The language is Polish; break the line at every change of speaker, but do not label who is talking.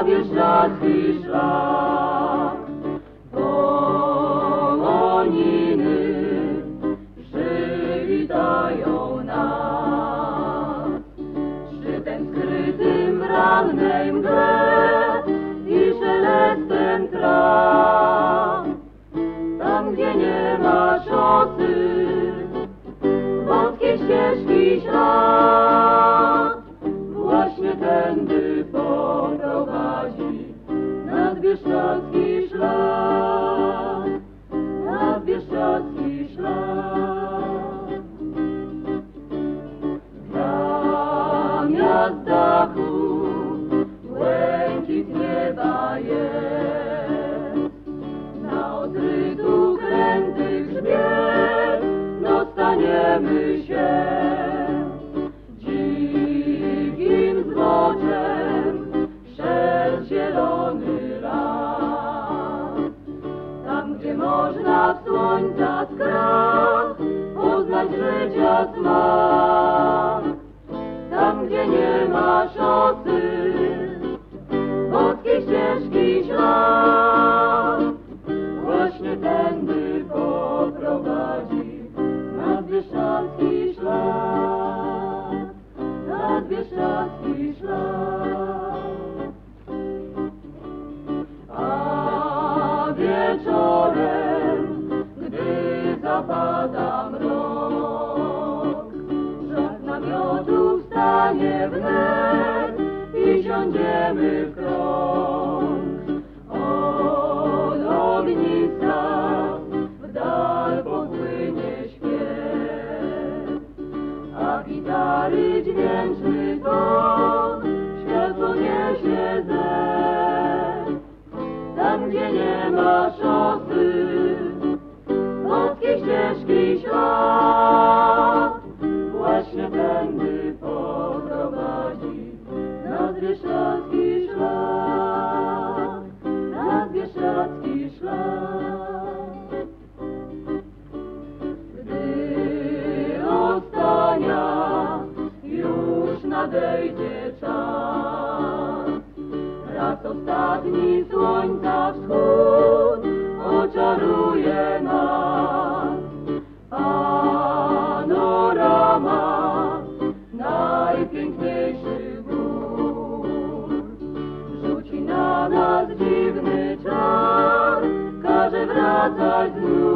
na Bieszczadzki szlak. Wołoniny przywitają nas, szczytem skrytym w rannej mgle i szelestem traw. Tam, gdzie nie ma szosy, wąskie ścieżki ślad, właśnie tędy poprowadzi nas Bieszczadzki szlak, nas Bieszczadzki szlak. Zamiast dachu błękit nieba jest, na odrytu kręty grzbiet dostaniemy się. Dzikim zboczem przez zielony las, tam gdzie można w słońca skrach poznać życia smak. Tam gdzie nie ma szosy, wąskie ścieżki ślad, właśnie tędy poprowadzi nas Bieszczadzki szlak, nas Bieszczadzki szlak. A wieczorem, gdy zapada mrok, żak namiotu wstanie wnet i siądziemy w krąg. Od ogniska w dal popłynie śpiew, a gitary dźwięczny ton światło niesie zew. Tam, gdzie nie ma szosy, wąskie ścieżki ślad, właśnie tędy poprowadzi nas Bieszczadzki szlak, nas Bieszczadzki szlak. Gdy ostania już nadejdzie czas, raz ostatni słońca wschód oczaruje nas. Panorama najpiękniejszych gór rzuci na nas dziwny czar, każe wracać znów.